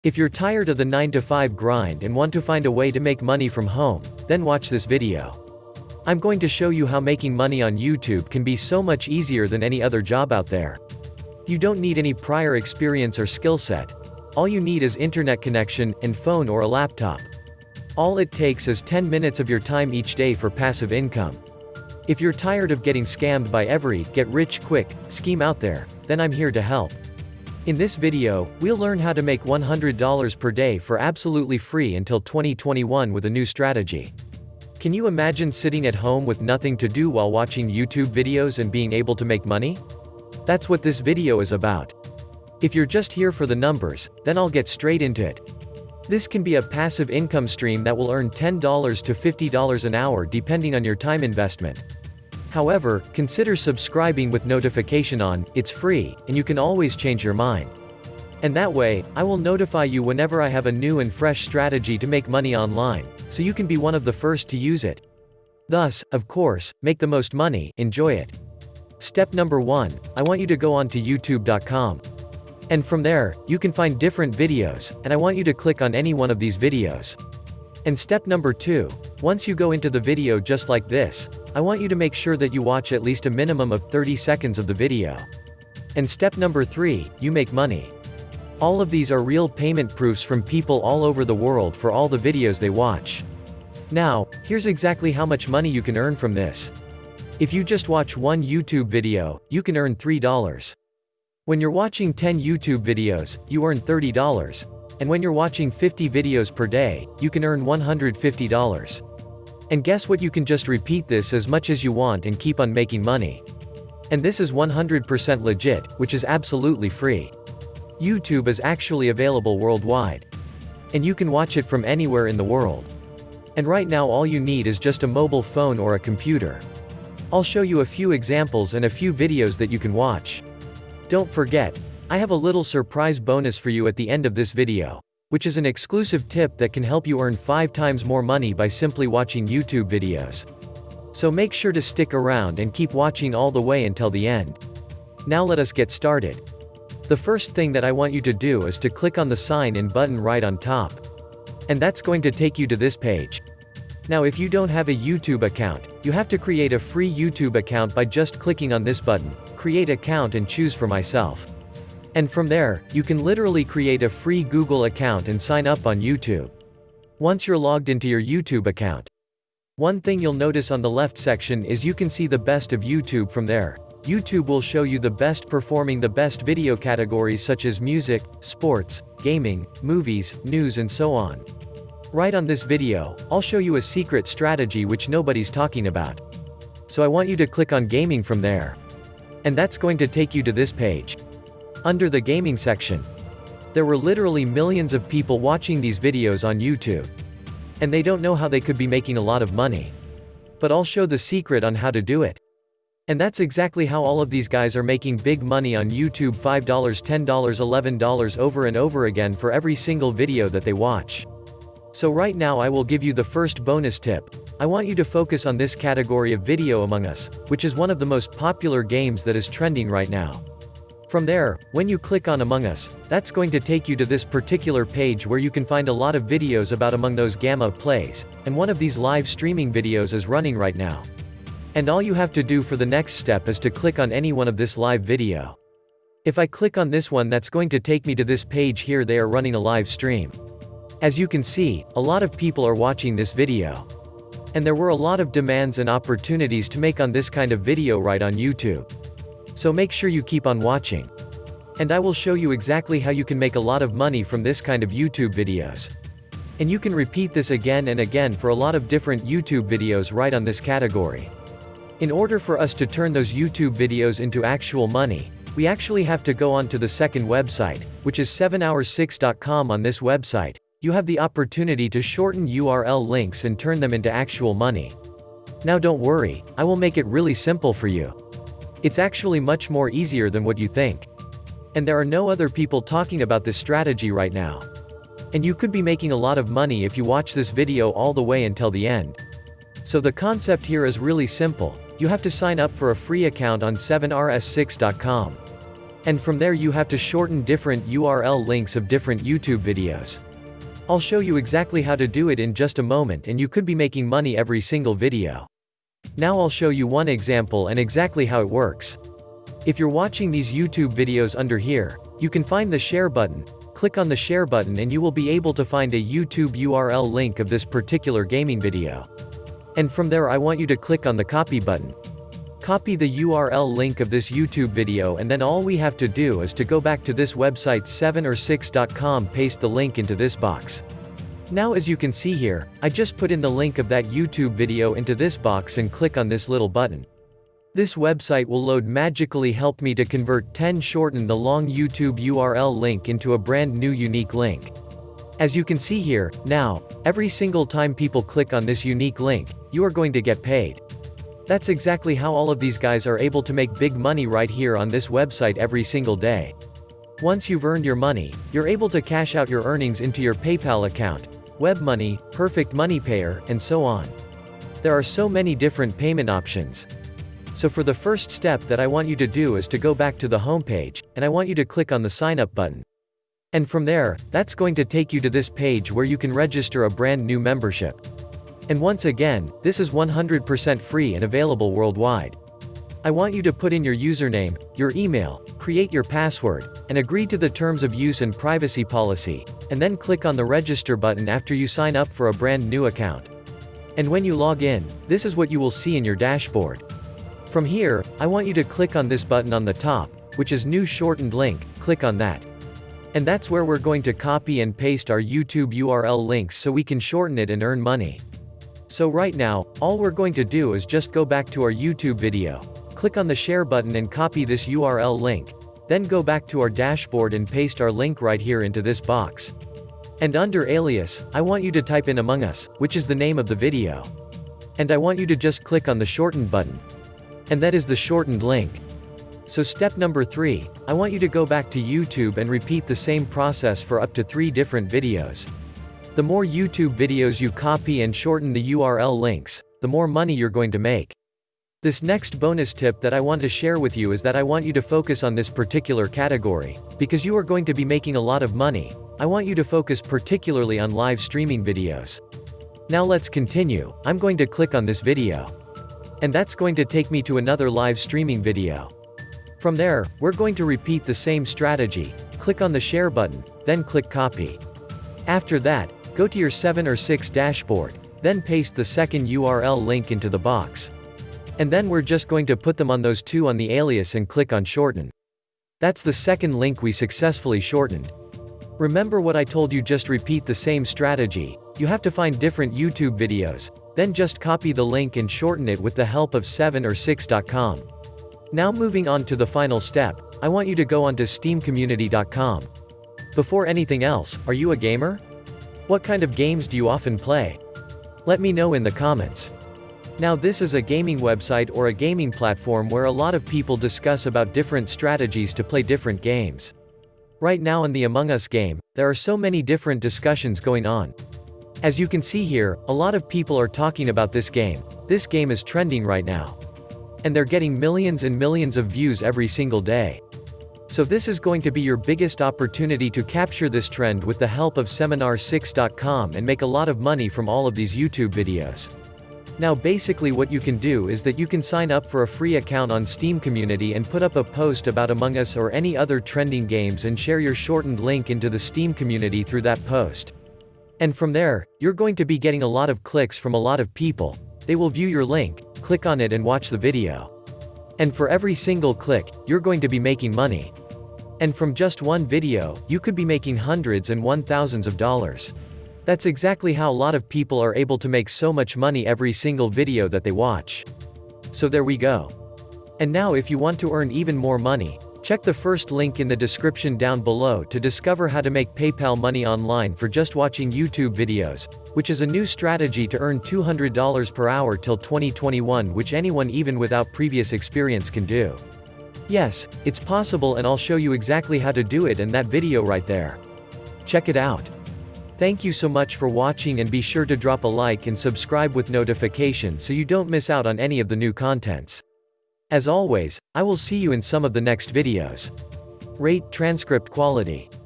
If you're tired of the 9 to 5 grind and want to find a way to make money from home, then watch this video. I'm going to show you how making money on YouTube can be so much easier than any other job out there. You don't need any prior experience or skill set. All you need is internet connection, and phone or a laptop. All it takes is 10 minutes of your time each day for passive income. If you're tired of getting scammed by every get-rich-quick scheme out there, then I'm here to help. In this video, we'll learn how to make $100 per day for absolutely free until 2021 with a new strategy. Can you imagine sitting at home with nothing to do while watching YouTube videos and being able to make money? That's what this video is about. If you're just here for the numbers, then I'll get straight into it. This can be a passive income stream that will earn $10 to $50 an hour depending on your time investment. However, consider subscribing with notification on. It's free, and you can always change your mind. And that way, I will notify you whenever I have a new and fresh strategy to make money online, so you can be one of the first to use it. Thus, of course, make the most money, enjoy it. Step number 1, I want you to go on to youtube.com. And from there, you can find different videos, and I want you to click on any one of these videos. And step number 2, once you go into the video just like this, I want you to make sure that you watch at least a minimum of 30 seconds of the video. And step number 3, you make money. All of these are real payment proofs from people all over the world for all the videos they watch. Now, here's exactly how much money you can earn from this. If you just watch one YouTube video, you can earn $3. When you're watching 10 YouTube videos, you earn $30. And when you're watching 50 videos per day, you can earn $150. And guess what, you can just repeat this as much as you want and keep on making money. And this is 100% legit, which is absolutely free. YouTube is actually available worldwide. And you can watch it from anywhere in the world. And right now all you need is just a mobile phone or a computer. I'll show you a few examples and a few videos that you can watch. Don't forget, I have a little surprise bonus for you at the end of this video, which is an exclusive tip that can help you earn 5 times more money by simply watching YouTube videos. So make sure to stick around and keep watching all the way until the end. Now let us get started. The first thing that I want you to do is to click on the sign in button right on top. And that's going to take you to this page. Now if you don't have a YouTube account, you have to create a free YouTube account by just clicking on this button, create account, and choose for myself. And from there, you can literally create a free Google account and sign up on YouTube. Once you're logged into your YouTube account, one thing you'll notice on the left section is you can see the best of YouTube. From there, YouTube will show you the best video categories such as music, sports, gaming, movies, news, and so on. Right on this video, I'll show you a secret strategy which nobody's talking about. So I want you to click on gaming from there. And that's going to take you to this page. Under the gaming section, there were literally millions of people watching these videos on YouTube. And they don't know how they could be making a lot of money. But I'll show the secret on how to do it. And that's exactly how all of these guys are making big money on YouTube: $5, $10, $11 over and over again for every single video that they watch. So right now I will give you the first bonus tip. I want you to focus on this category of video Among Us, which is one of the most popular games that is trending right now. From there, when you click on Among Us, that's going to take you to this particular page where you can find a lot of videos about Among Those Gamma plays, and one of these live streaming videos is running right now. And all you have to do for the next step is to click on any one of this live video. If I click on this one, that's going to take me to this page here. They are running a live stream. As you can see, a lot of people are watching this video. And there were a lot of demands and opportunities to make on this kind of video right on YouTube. So make sure you keep on watching. And I will show you exactly how you can make a lot of money from this kind of YouTube videos. And you can repeat this again and again for a lot of different YouTube videos right on this category. In order for us to turn those YouTube videos into actual money, we actually have to go on to the second website, which is 7hours6.com. On this website, you have the opportunity to shorten URL links and turn them into actual money. Now don't worry, I will make it really simple for you. It's actually much more easier than what you think. And there are no other people talking about this strategy right now. And you could be making a lot of money if you watch this video all the way until the end. So the concept here is really simple. You have to sign up for a free account on 7rs6.com. And from there you have to shorten different URL links of different YouTube videos. I'll show you exactly how to do it in just a moment, and you could be making money every single video. Now I'll show you one example and exactly how it works. If you're watching these YouTube videos under here, you can find the share button. Click on the share button and you will be able to find a YouTube URL link of this particular gaming video. And from there I want you to click on the copy button. Copy the URL link of this YouTube video, and then all we have to do is to go back to this website 7or6.com, paste the link into this box. Now as you can see here, I just put in the link of that YouTube video into this box and click on this little button. This website will load magically, help me to convert 10 shorten the long YouTube URL link into a brand new unique link. As you can see here, now, every single time people click on this unique link, you are going to get paid. That's exactly how all of these guys are able to make big money right here on this website every single day. Once you've earned your money, you're able to cash out your earnings into your PayPal account, WebMoney, Perfect Money Payer, and so on. There are so many different payment options. So for the first step that I want you to do is to go back to the home page, and I want you to click on the sign up button. And from there, that's going to take you to this page where you can register a brand new membership. And once again, this is 100% free and available worldwide. I want you to put in your username, your email, create your password, and agree to the terms of use and privacy policy, and then click on the register button after you sign up for a brand new account. And when you log in, this is what you will see in your dashboard. From here, I want you to click on this button on the top, which is new shortened link, click on that. And that's where we're going to copy and paste our YouTube URL links so we can shorten it and earn money. So right now, all we're going to do is just go back to our YouTube video, click on the share button and copy this URL link, then go back to our dashboard and paste our link right here into this box. And under alias, I want you to type in Among Us, which is the name of the video. And I want you to just click on the shortened button. And that is the shortened link. So step number 3, I want you to go back to YouTube and repeat the same process for up to 3 different videos. The more YouTube videos you copy and shorten the URL links, the more money you're going to make. This next bonus tip that I want to share with you is that I want you to focus on this particular category, because you are going to be making a lot of money. I want you to focus particularly on live streaming videos. Now let's continue. I'm going to click on this video. And that's going to take me to another live streaming video. From there, we're going to repeat the same strategy. Click on the share button, then click copy. After that, go to your 7or6 dashboard, then paste the second URL link into the box. And then we're just going to put them on those 2 on the alias and click on shorten. That's the second link we successfully shortened. Remember what I told you, just repeat the same strategy. You have to find different YouTube videos, then just copy the link and shorten it with the help of 7or6.com. Now moving on to the final step, I want you to go onto steamcommunity.com. Before anything else, are you a gamer? What kind of games do you often play? Let me know in the comments. Now this is a gaming website or a gaming platform where a lot of people discuss about different strategies to play different games. Right now in the Among Us game, there are so many different discussions going on. As you can see here, a lot of people are talking about this game. This game is trending right now. And they're getting millions and millions of views every single day. So this is going to be your biggest opportunity to capture this trend with the help of Seminar6.com and make a lot of money from all of these YouTube videos. Now basically what you can do is that you can sign up for a free account on Steam Community and put up a post about Among Us or any other trending games and share your shortened link into the Steam Community through that post. And from there, you're going to be getting a lot of clicks from a lot of people. They will view your link, click on it and watch the video. And for every single click, you're going to be making money. And from just one video, you could be making hundreds and thousands of dollars. That's exactly how a lot of people are able to make so much money every single video that they watch. So there we go. And now if you want to earn even more money, check the first link in the description down below to discover how to make PayPal money online for just watching YouTube videos, which is a new strategy to earn $200 per hour till 2021, which anyone even without previous experience can do. Yes, it's possible, and I'll show you exactly how to do it in that video right there. Check it out. Thank you so much for watching, and be sure to drop a like and subscribe with notification so you don't miss out on any of the new contents. As always, I will see you in some of the next videos. Rate transcript quality.